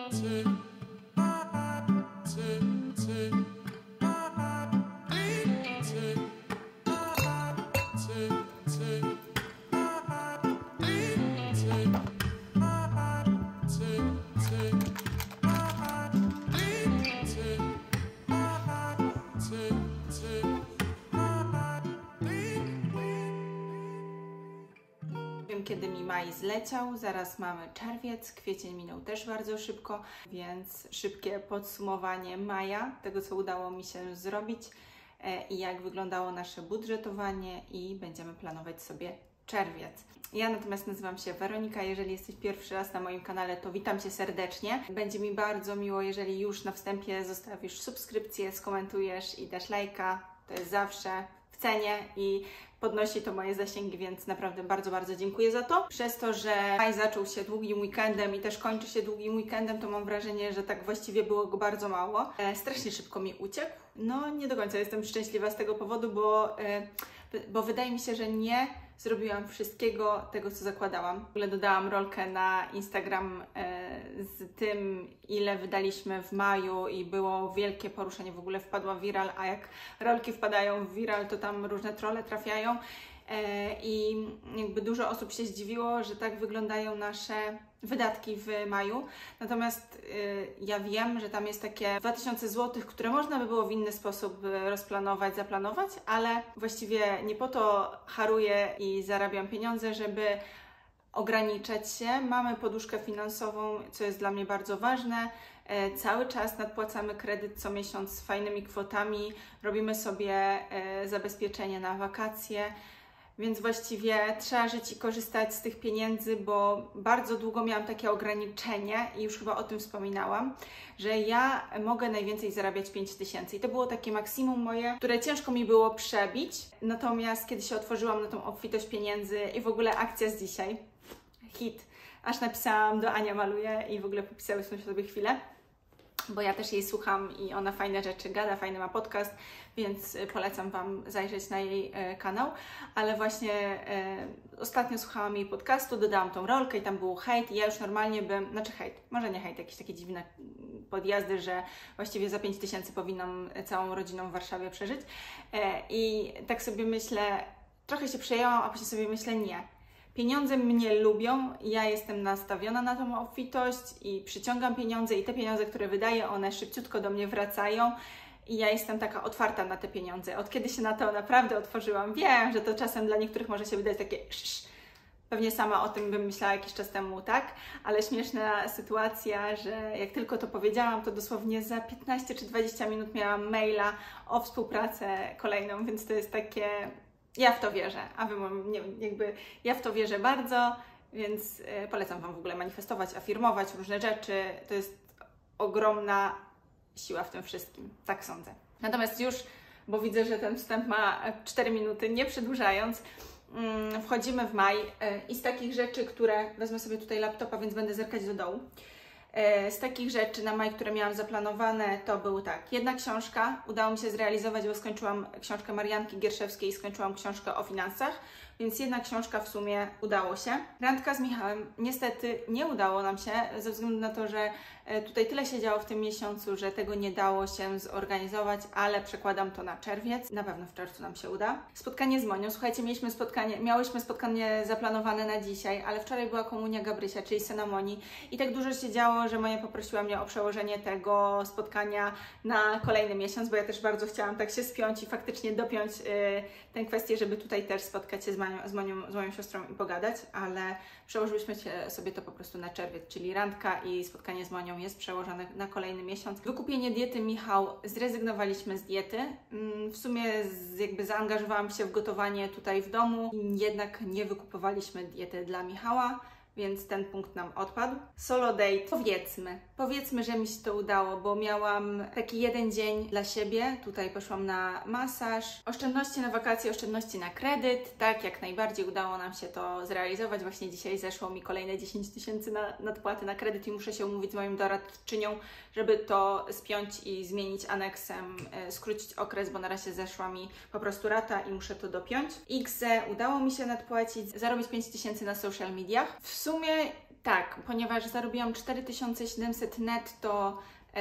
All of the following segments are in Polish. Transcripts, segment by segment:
Kiedy mi maj zleciał, zaraz mamy czerwiec, kwiecień minął też bardzo szybko, więc szybkie podsumowanie maja, tego co udało mi się zrobić i jak wyglądało nasze budżetowanie i będziemy planować sobie czerwiec. Ja natomiast nazywam się Weronika, jeżeli jesteś pierwszy raz na moim kanale, to witam Cię serdecznie. Będzie mi bardzo miło, jeżeli już na wstępie zostawisz subskrypcję, skomentujesz i dasz lajka, to jest zawsze w cenie i podnosi to moje zasięgi, więc naprawdę bardzo, bardzo dziękuję za to. Przez to, że maj zaczął się długim weekendem i też kończy się długim weekendem, to mam wrażenie, że tak właściwie było go bardzo mało. Strasznie szybko mi uciekł. No nie do końca jestem szczęśliwa z tego powodu, bo wydaje mi się, że nie zrobiłam wszystkiego tego, co zakładałam. W ogóle dodałam rolkę na Instagram z tym, ile wydaliśmy w maju i było wielkie poruszenie, w ogóle wpadła w viral, a jak rolki wpadają w viral, to tam różne trolle trafiają i jakby dużo osób się zdziwiło, że tak wyglądają nasze wydatki w maju. Natomiast ja wiem, że tam jest takie 2000 zł, które można by było w inny sposób rozplanować, zaplanować, ale właściwie nie po to haruję i zarabiam pieniądze, żeby ograniczać się. Mamy poduszkę finansową, co jest dla mnie bardzo ważne. Cały czas nadpłacamy kredyt co miesiąc z fajnymi kwotami, robimy sobie zabezpieczenie na wakacje. Więc właściwie trzeba żyć i korzystać z tych pieniędzy, bo bardzo długo miałam takie ograniczenie i już chyba o tym wspominałam, że ja mogę najwięcej zarabiać 5000 i to było takie maksimum moje, które ciężko mi było przebić. Natomiast kiedy się otworzyłam na tą obfitość pieniędzy i w ogóle akcja z dzisiaj, hit, aż napisałam do Ania Maluje i w ogóle popisałyśmy sobie chwilę, bo ja też jej słucham i ona fajne rzeczy gada, fajny ma podcast, więc polecam Wam zajrzeć na jej kanał, ale właśnie ostatnio słuchałam jej podcastu, dodałam tą rolkę i tam był hejt i ja już normalnie bym, znaczy hejt, może nie hejt, jakieś takie dziwne podjazdy, że właściwie za 5000 powinnam całą rodziną w Warszawie przeżyć i tak sobie myślę, trochę się przejęłam, a później sobie myślę nie. Pieniądze mnie lubią, ja jestem nastawiona na tą obfitość i przyciągam pieniądze i te pieniądze, które wydaję, one szybciutko do mnie wracają i ja jestem taka otwarta na te pieniądze. Od kiedy się na to naprawdę otworzyłam, wiem, że to czasem dla niektórych może się wydać takie pewnie sama o tym bym myślała jakiś czas temu, tak? Ale śmieszna sytuacja, że jak tylko to powiedziałam, to dosłownie za 15 czy 20 minut miałam maila o współpracę kolejną, więc to jest takie... Ja w to wierzę, a Wy nie, jakby ja w to wierzę bardzo, więc polecam Wam w ogóle manifestować, afirmować różne rzeczy. To jest ogromna siła w tym wszystkim, tak sądzę. Natomiast już, bo widzę, że ten wstęp ma 4 minuty, nie przedłużając, wchodzimy w maj i z takich rzeczy, które... Wezmę sobie tutaj laptopa, więc będę zerkać do dołu. Z takich rzeczy na maj, które miałam zaplanowane, to był tak. Jedna książka, udało mi się zrealizować, bo skończyłam książkę Marianki Gierszewskiej i skończyłam książkę o finansach, więc jedna książka w sumie udało się. Randka z Michałem niestety nie udało nam się, ze względu na to, że tutaj tyle się działo w tym miesiącu, że tego nie dało się zorganizować, ale przekładam to na czerwiec. Na pewno w czerwcu nam się uda. Spotkanie z Monią. Słuchajcie, miałyśmy spotkanie zaplanowane na dzisiaj, ale wczoraj była komunia Gabrysia, czyli syna Moni i tak dużo się działo, że Monia poprosiła mnie o przełożenie tego spotkania na kolejny miesiąc, bo ja też bardzo chciałam tak się spiąć i faktycznie dopiąć tę kwestię, żeby tutaj też spotkać się z moją siostrą i pogadać, ale przełożyliśmy sobie to po prostu na czerwiec, czyli randka i spotkanie z Monią jest przełożone na kolejny miesiąc. Wykupienie diety Michał, zrezygnowaliśmy z diety. W sumie jakby zaangażowałam się w gotowanie tutaj w domu, jednak nie wykupowaliśmy diety dla Michała, więc ten punkt nam odpadł. Solo date, powiedzmy, że mi się to udało, bo miałam taki jeden dzień dla siebie, tutaj poszłam na masaż, oszczędności na wakacje, oszczędności na kredyt, tak, jak najbardziej udało nam się to zrealizować. Właśnie dzisiaj zeszło mi kolejne 10 000 na nadpłaty na kredyt i muszę się umówić z moją doradczynią, żeby to spiąć i zmienić aneksem, skrócić okres, bo na razie zeszła mi po prostu rata i muszę to dopiąć. XE udało mi się nadpłacić, zarobić 5000 na social mediach. W sumie Tak, ponieważ zarobiłam 4700 netto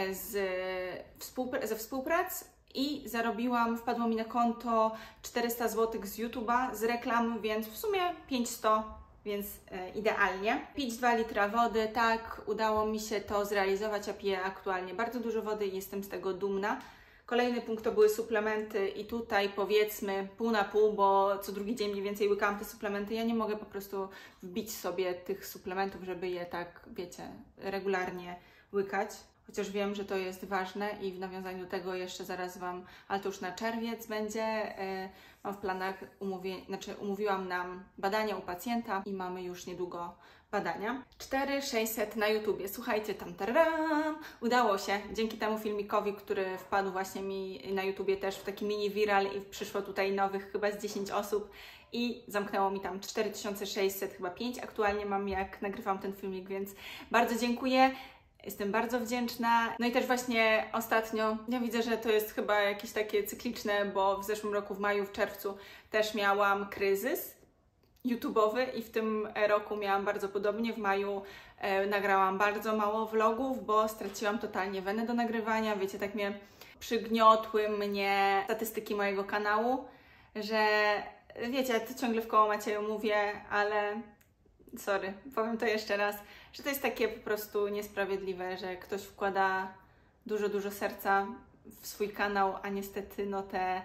ze współprac i wpadło mi na konto 400 zł z YouTube'a, z reklam, więc w sumie 500, więc idealnie. Pić 2 litra wody, tak, udało mi się to zrealizować, ja piję aktualnie bardzo dużo wody i jestem z tego dumna. Kolejny punkt to były suplementy i tutaj powiedzmy pół na pół, bo co drugi dzień mniej więcej łykałam te suplementy. Ja nie mogę po prostu wbić sobie tych suplementów, żeby je tak, wiecie, regularnie łykać. Chociaż wiem, że to jest ważne i w nawiązaniu do tego jeszcze zaraz Wam, ale to już na czerwiec będzie, mam w planach, umówiłam nam badania u pacjenta i mamy już niedługo badania. 4600 na YouTubie, słuchajcie, tam taram, udało się, dzięki temu filmikowi, który wpadł właśnie mi na YouTubie też w taki mini viral i przyszło tutaj nowych chyba z 10 osób i zamknęło mi tam 4600, chyba 5 aktualnie mam, jak nagrywam ten filmik, więc bardzo dziękuję. Jestem bardzo wdzięczna. No i też właśnie ostatnio, ja widzę, że to jest chyba jakieś takie cykliczne, bo w zeszłym roku w maju, w czerwcu też miałam kryzys YouTube'owy i w tym roku miałam bardzo podobnie. W maju nagrałam bardzo mało vlogów, bo straciłam totalnie wenę do nagrywania. Wiecie, tak przygniotły mnie statystyki mojego kanału, że wiecie, ja to ciągle w koło Macieju mówię, ale sorry, powiem to jeszcze raz, że to jest takie po prostu niesprawiedliwe, że ktoś wkłada dużo serca w swój kanał, a niestety no te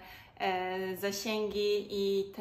zasięgi i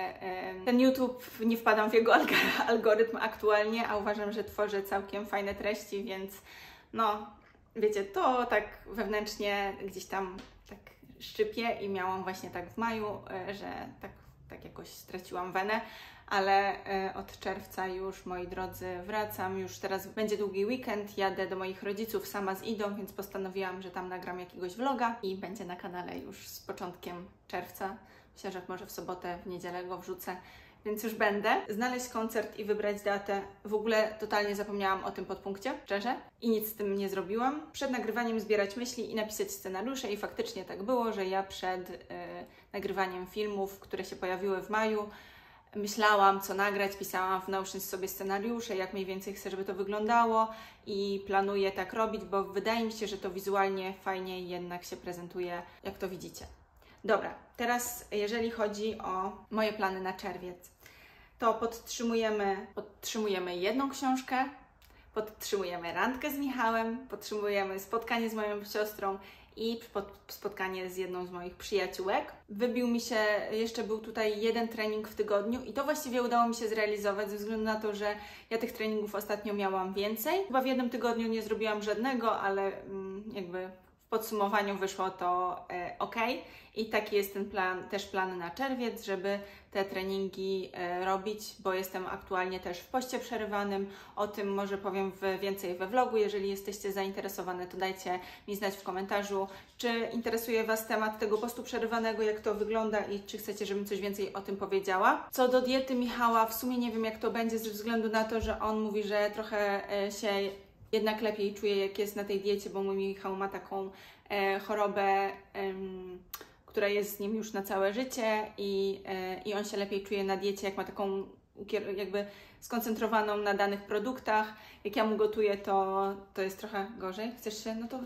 ten YouTube, nie wpadam w jego algorytm aktualnie, a uważam, że tworzę całkiem fajne treści, więc no wiecie, to tak wewnętrznie gdzieś tam tak szczypie i miałam właśnie tak w maju, że tak jakoś straciłam wenę. Ale od czerwca już, moi drodzy, wracam. Już teraz będzie długi weekend, jadę do moich rodziców sama z Idą, więc postanowiłam, że tam nagram jakiegoś vloga i będzie na kanale już z początkiem czerwca. Myślę, że może w sobotę, w niedzielę go wrzucę, więc już będę. Znaleźć koncert i wybrać datę. W ogóle totalnie zapomniałam o tym podpunkcie, szczerze, i nic z tym nie zrobiłam. Przed nagrywaniem zbierać myśli i napisać scenariusze i faktycznie tak było, że ja przed nagrywaniem filmów, które się pojawiły w maju, myślałam, co nagrać, pisałam w Notion sobie scenariusze, jak mniej więcej chcę, żeby to wyglądało i planuję tak robić, bo wydaje mi się, że to wizualnie fajniej jednak się prezentuje, jak to widzicie. Dobra, teraz jeżeli chodzi o moje plany na czerwiec, to podtrzymujemy jedną książkę, podtrzymujemy randkę z Michałem, podtrzymujemy spotkanie z moją siostrą i spotkanie z jedną z moich przyjaciółek. Wybił mi się, jeszcze był tutaj jeden trening w tygodniu i to właściwie udało mi się zrealizować ze względu na to, że ja tych treningów ostatnio miałam więcej. Chyba w jednym tygodniu nie zrobiłam żadnego, ale jakby w podsumowaniu wyszło to ok. I taki jest ten plan na czerwiec, żeby te treningi robić, bo jestem aktualnie też w poście przerywanym. O tym może powiem więcej we vlogu. Jeżeli jesteście zainteresowane, to dajcie mi znać w komentarzu, czy interesuje Was temat tego postu przerywanego, jak to wygląda i czy chcecie, żebym coś więcej o tym powiedziała. Co do diety Michała, w sumie nie wiem, jak to będzie ze względu na to, że on mówi, że trochę się jednak lepiej czuje, jak jest na tej diecie, bo mój Michał ma taką chorobę, która jest z nim już na całe życie i on się lepiej czuje na diecie, jak ma taką jakby skoncentrowaną na danych produktach. Jak ja mu gotuję, to jest trochę gorzej. Chcesz się? No to...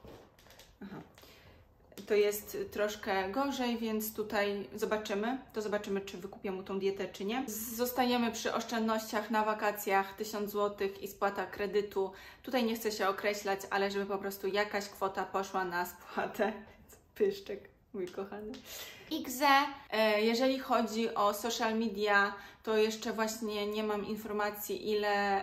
Aha. To jest troszkę gorzej, więc tutaj zobaczymy, czy wykupię mu tą dietę, czy nie. Zostajemy przy oszczędnościach na wakacjach, 1000 zł i spłata kredytu. Tutaj nie chcę się określać, ale żeby po prostu jakaś kwota poszła na spłatę. Pyszczek, mój kochany. XZ, jeżeli chodzi o social media, to jeszcze właśnie nie mam informacji,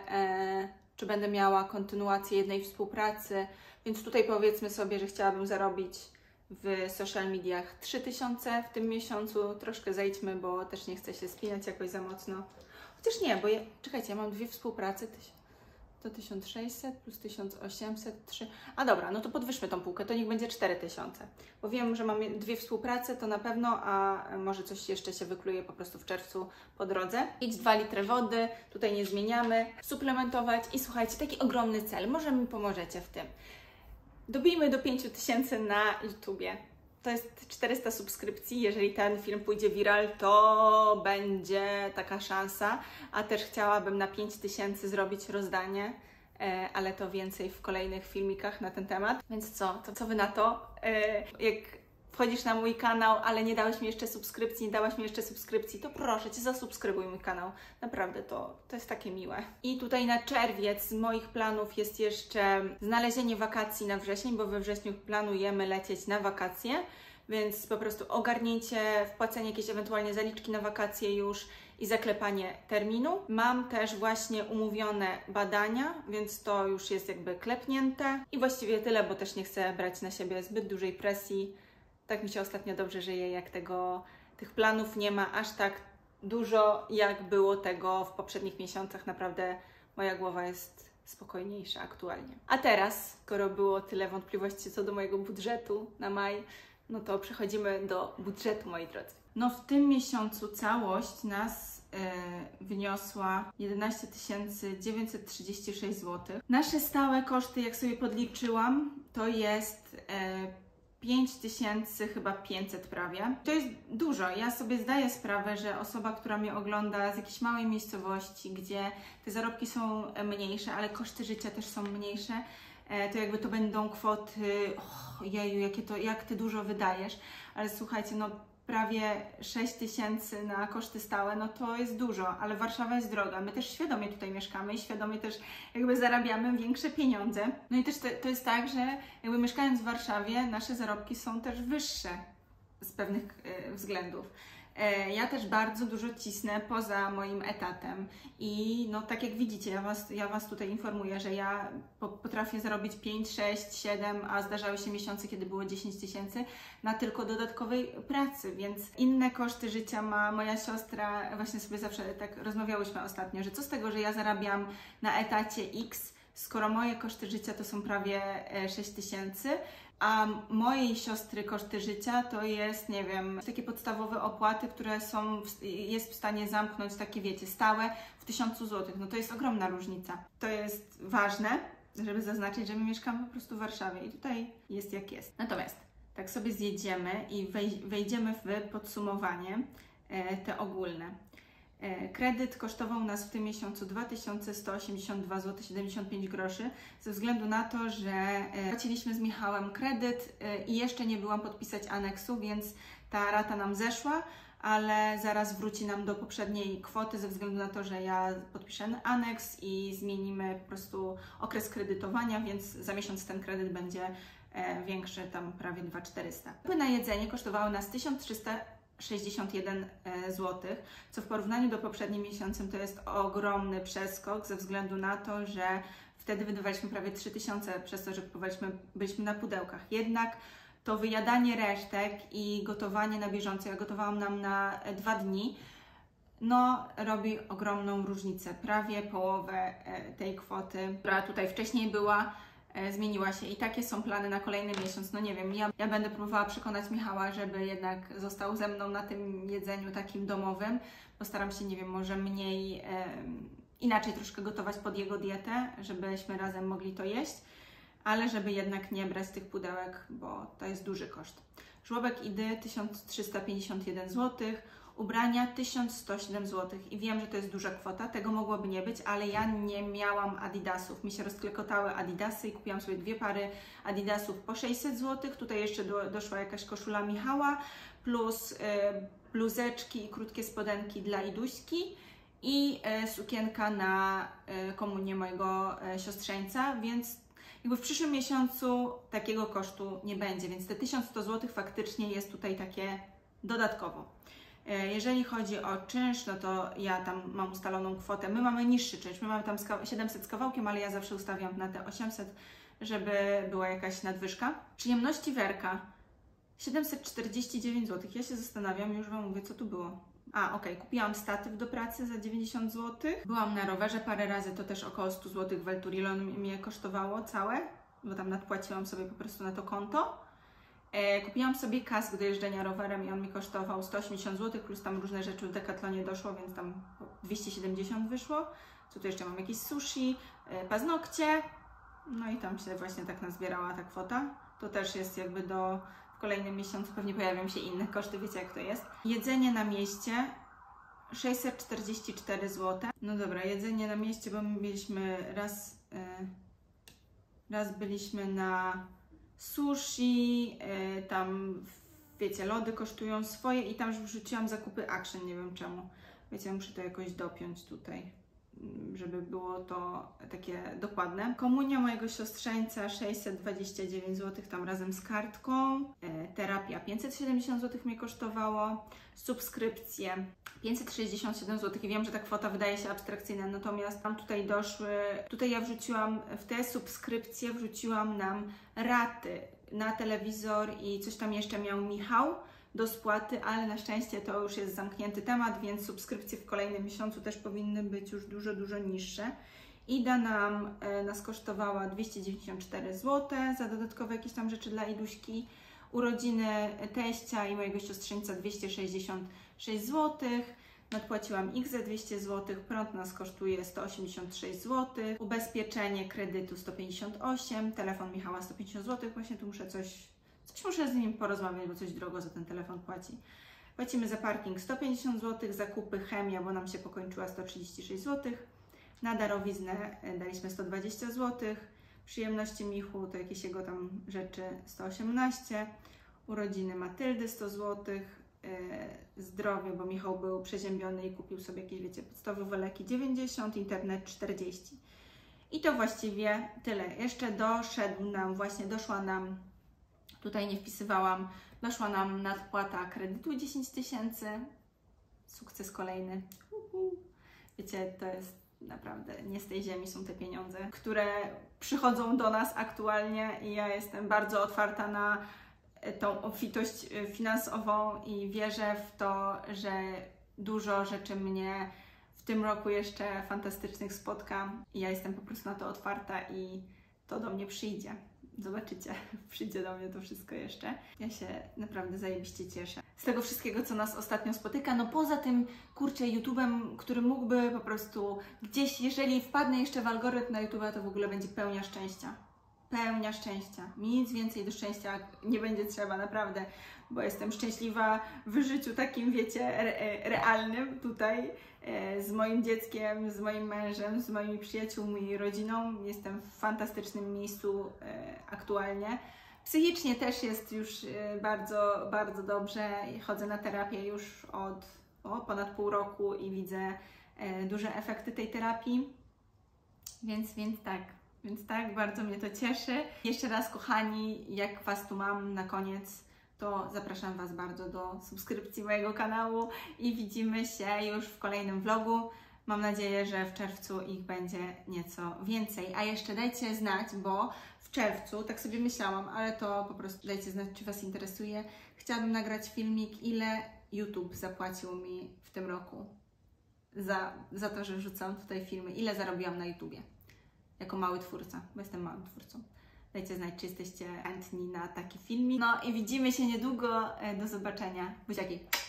czy będę miała kontynuację jednej współpracy, więc tutaj powiedzmy sobie, że chciałabym zarobić w social mediach 3000 w tym miesiącu. Troszkę zejdźmy, bo też nie chcę się spinać jakoś za mocno. Chociaż nie, bo czekajcie, ja mam dwie współprace. To 1600 plus 1800, 3. A dobra, no to podwyższmy tą półkę, to niech będzie 4000. Bo wiem, że mam dwie współprace, to na pewno, a może coś jeszcze się wykluje po prostu w czerwcu po drodze. Pić 2 litry wody, tutaj nie zmieniamy. Suplementować i słuchajcie, taki ogromny cel, może mi pomożecie w tym. Dobijmy do 5000 na YouTubie. To jest 400 subskrypcji. Jeżeli ten film pójdzie viral, to będzie taka szansa. A też chciałabym na 5000 zrobić rozdanie, ale to więcej w kolejnych filmikach na ten temat. Więc co Wy na to? Jak wchodzisz na mój kanał, ale nie dałeś mi jeszcze subskrypcji, nie dałaś mi jeszcze subskrypcji, to proszę Cię, zasubskrybuj mój kanał. Naprawdę to jest takie miłe. I tutaj na czerwiec z moich planów jest jeszcze znalezienie wakacji na wrzesień, bo we wrześniu planujemy lecieć na wakacje, więc po prostu ogarnięcie, wpłacenie jakieś ewentualnie zaliczki na wakacje już i zaklepanie terminu. Mam też właśnie umówione badania, więc to już jest jakby klepnięte. I właściwie tyle, bo też nie chcę brać na siebie zbyt dużej presji. Tak mi się ostatnio dobrze żyje, jak tych planów nie ma aż tak dużo, jak było tego w poprzednich miesiącach. Naprawdę moja głowa jest spokojniejsza aktualnie. A teraz, skoro było tyle wątpliwości co do mojego budżetu na maj, no to przechodzimy do budżetu, moi drodzy. No w tym miesiącu całość nas wyniosła 11 936 zł. Nasze stałe koszty, jak sobie podliczyłam, to jest 5500 prawie. To jest dużo. Ja sobie zdaję sprawę, że osoba, która mnie ogląda z jakiejś małej miejscowości, gdzie te zarobki są mniejsze, ale koszty życia też są mniejsze, to jakby to będą kwoty, jeju, jak Ty dużo wydajesz, ale słuchajcie, no prawie 6000 na koszty stałe, no to jest dużo, ale Warszawa jest droga. My też świadomie tutaj mieszkamy i świadomie też jakby zarabiamy większe pieniądze. No i też to jest tak, że jakby mieszkając w Warszawie, nasze zarobki są też wyższe z pewnych względów. Ja też bardzo dużo cisnę poza moim etatem i no tak jak widzicie, ja Was tutaj informuję, że ja potrafię zarobić 5, 6, 7, a zdarzały się miesiące, kiedy było 10 000 na tylko dodatkowej pracy, więc inne koszty życia ma moja siostra. Właśnie sobie zawsze tak rozmawiałyśmy ostatnio, że co z tego, że ja zarabiam na etacie X, skoro moje koszty życia to są prawie 6000, a mojej siostry koszty życia to jest, nie wiem, takie podstawowe opłaty, które jest w stanie zamknąć takie, wiecie, stałe w 1000 zł. No to jest ogromna różnica. To jest ważne, żeby zaznaczyć, że my mieszkamy po prostu w Warszawie i tutaj jest jak jest. Natomiast tak sobie zjedziemy i wejdziemy w podsumowanie te ogólne. Kredyt kosztował nas w tym miesiącu 2182 zł 75 groszy ze względu na to, że płaciliśmy z Michałem kredyt i jeszcze nie byłam podpisać aneksu, więc ta rata nam zeszła, ale zaraz wróci nam do poprzedniej kwoty ze względu na to, że ja podpiszę aneks i zmienimy po prostu okres kredytowania, więc za miesiąc ten kredyt będzie większy, tam prawie 2400. Na jedzenie kosztowały nas 1361 zł, co w porównaniu do poprzednim miesiącem to jest ogromny przeskok ze względu na to, że wtedy wydawaliśmy prawie 3000 przez to, że byliśmy na pudełkach. Jednak to wyjadanie resztek i gotowanie na bieżąco, ja gotowałam nam na 2 dni, no robi ogromną różnicę. Prawie połowę tej kwoty, która tutaj wcześniej była, zmieniła się i takie są plany na kolejny miesiąc. No nie wiem, ja będę próbowała przekonać Michała, żeby jednak został ze mną na tym jedzeniu takim domowym. Postaram się, nie wiem, może mniej, inaczej troszkę gotować pod jego dietę, żebyśmy razem mogli to jeść, ale żeby jednak nie brać tych pudełek, bo to jest duży koszt. Żłobek Idy 1351 zł, ubrania 1107 zł i wiem, że to jest duża kwota, tego mogłoby nie być, ale ja nie miałam adidasów. Mi się rozklekotały adidasy i kupiłam sobie 2 pary adidasów po 600 zł. Tutaj jeszcze doszła jakaś koszula Michała, plus bluzeczki i krótkie spodenki dla Iduśki i sukienka na komunię mojego siostrzeńca, więc jakby w przyszłym miesiącu takiego kosztu nie będzie, więc te 1100 zł faktycznie jest tutaj takie dodatkowo. Jeżeli chodzi o czynsz, no to ja tam mam ustaloną kwotę. My mamy niższy czynsz, my mamy tam 700 z kawałkiem, ale ja zawsze ustawiam na te 800, żeby była jakaś nadwyżka. Przyjemności Werka 749 zł. Ja się zastanawiam, już Wam mówię, co tu było. Kupiłam statyw do pracy za 90 zł. Byłam na rowerze parę razy, to też około 100 zł w Welturilon mnie kosztowało całe, bo tam nadpłaciłam sobie po prostu na to konto. Kupiłam sobie kask do jeżdżenia rowerem i on mi kosztował 180 zł, plus tam różne rzeczy w Decathlonie doszło, więc tam 270 wyszło. Co tu jeszcze mam? Jakieś sushi, paznokcie, no i tam się właśnie tak nazbierała ta kwota. To też jest jakby do kolejnym miesiącu pewnie pojawią się inne koszty, wiecie jak to jest. Jedzenie na mieście 644 zł. No dobra, jedzenie na mieście, bo my byliśmy raz byliśmy na sushi, tam wiecie, lody kosztują swoje i tam już wrzuciłam zakupy Action, nie wiem czemu. Wiecie, muszę to jakoś dopiąć tutaj, żeby było to takie dokładne. Komunia mojego siostrzeńca 629 zł, tam razem z kartką. Terapia 570 zł mnie kosztowało. Subskrypcje 567 zł. I wiem, że ta kwota wydaje się abstrakcyjna, natomiast tam tutaj tutaj ja wrzuciłam, w te subskrypcje wrzuciłam nam raty na telewizor i coś tam jeszcze miał Michał do spłaty, ale na szczęście to już jest zamknięty temat, więc subskrypcje w kolejnym miesiącu też powinny być już dużo niższe. Ida nas kosztowała 294 zł za dodatkowe jakieś tam rzeczy dla Iduśki. Urodziny teścia i mojego siostrzeńca 266 zł. Nadpłaciłam X za 200 zł, prąd nas kosztuje 186 zł, ubezpieczenie kredytu 158, telefon Michała 150 zł, właśnie tu muszę coś muszę z nim porozmawiać, bo coś drogo za ten telefon płaci. Płacimy za parking 150 zł, zakupy chemia, bo nam się pokończyła 136 zł, na darowiznę daliśmy 120 zł, przyjemności Michu to jakieś jego tam rzeczy 118, urodziny Matyldy 100 zł, zdrowie, bo Michał był przeziębiony i kupił sobie jakieś, wiecie, podstawowe leki 90, internet 40. I to właściwie tyle. Jeszcze doszła nam, tutaj nie wpisywałam, doszła nam nadpłata kredytu 10 000, sukces kolejny. Wiecie, to jest naprawdę nie z tej ziemi są te pieniądze, które przychodzą do nas aktualnie i ja jestem bardzo otwarta na tą obfitość finansową i wierzę w to, że dużo rzeczy mnie w tym roku jeszcze fantastycznych spotka i ja jestem po prostu na to otwarta i to do mnie przyjdzie. Zobaczycie, przyjdzie do mnie to wszystko jeszcze. Ja się naprawdę zajebiście cieszę z tego wszystkiego, co nas ostatnio spotyka. No poza tym, kurczę, YouTube'em, który mógłby po prostu gdzieś, jeżeli wpadnę jeszcze w algorytm na YouTube'a, to w ogóle będzie pełnia szczęścia. Pełnia szczęścia. Mi nic więcej do szczęścia nie będzie trzeba, naprawdę, bo jestem szczęśliwa w życiu takim, wiecie, realnym tutaj, z moim dzieckiem, z moim mężem, z moimi przyjaciółmi i rodziną. Jestem w fantastycznym miejscu aktualnie. Psychicznie też jest już bardzo dobrze. Chodzę na terapię już od ponad pół roku i widzę duże efekty tej terapii. Więc tak, bardzo mnie to cieszy. Jeszcze raz, kochani, jak Was tu mam na koniec, to zapraszam Was bardzo do subskrypcji mojego kanału i widzimy się już w kolejnym vlogu. Mam nadzieję, że w czerwcu ich będzie nieco więcej. A jeszcze dajcie znać, bo w czerwcu, tak sobie myślałam, ale to po prostu dajcie znać, czy Was interesuje. Chciałabym nagrać filmik, ile YouTube zapłacił mi w tym roku za to, że wrzucam tutaj filmy. Ile zarobiłam na YouTubie jako mały twórca, bo jestem małym twórcą. Dajcie znać, czy jesteście chętni na taki filmik. No i widzimy się niedługo. Do zobaczenia. Buziaki.